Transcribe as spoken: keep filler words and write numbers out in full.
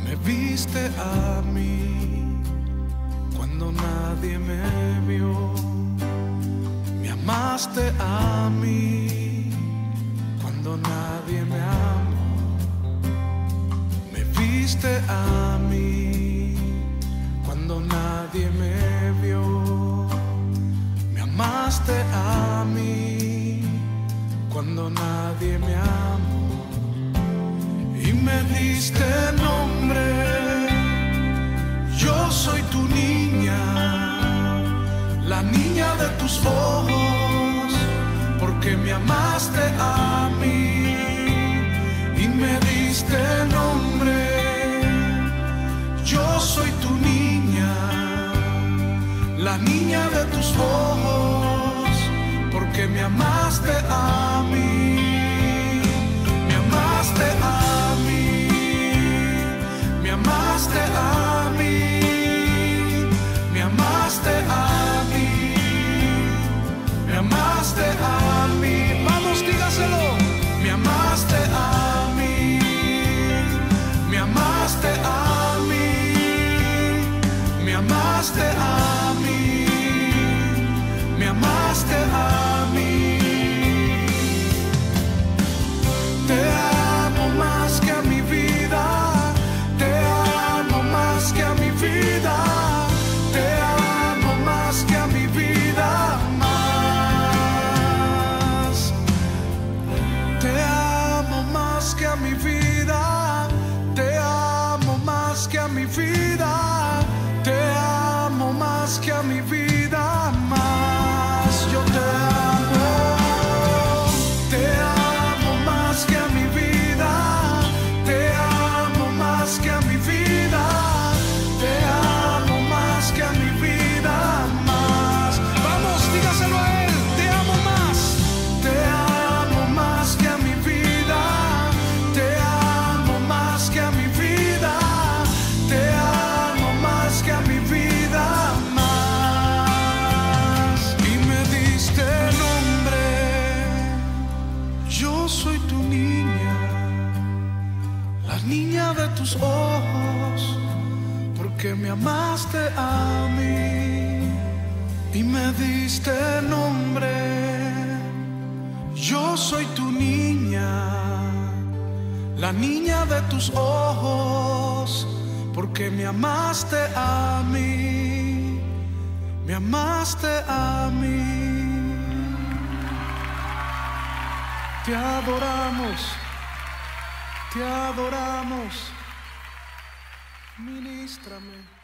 Me viste a mí cuando nadie me vio. Me amaste a mí cuando nadie me amó. Me viste a mí cuando nadie me vio. Me amaste a mí cuando nadie me amó. Y me diste nombre, yo soy tu niña, la niña de tus ojos, porque me amaste a mí. Y me diste nombre, yo soy tu niña, la niña de tus ojos, porque me amaste a mí. Me amaste a mí, me amaste a mí, me amaste a mí, me amaste a mí. Vamos, dígaselo. Me amaste a mí, me amaste a mí, me amaste a mí, me amaste a mí. Te amo más que a mi vida, te amo más que a mi vida, te amo más que a mi vida, más. Te amo más que a mi vida, te amo más que a mi vida, te amo más que a mi vida, más. Yo te amo, te amo más que a mi vida, te amo más que a mi vida, te amo más que a mi vida, más. Vamos, dígaselo a él. Te amo más, te amo más que a mi vida, te amo más que a mi vida, te amo más que a mi vida, más. Y me diste nombre, yo soy tu niña, la niña de tus ojos, porque me amaste a mí. Y me diste nombre, yo soy tu niña, la niña de tus ojos, porque me amaste a mí, me amaste a mí. Te adoramos, te adoramos, ministrame.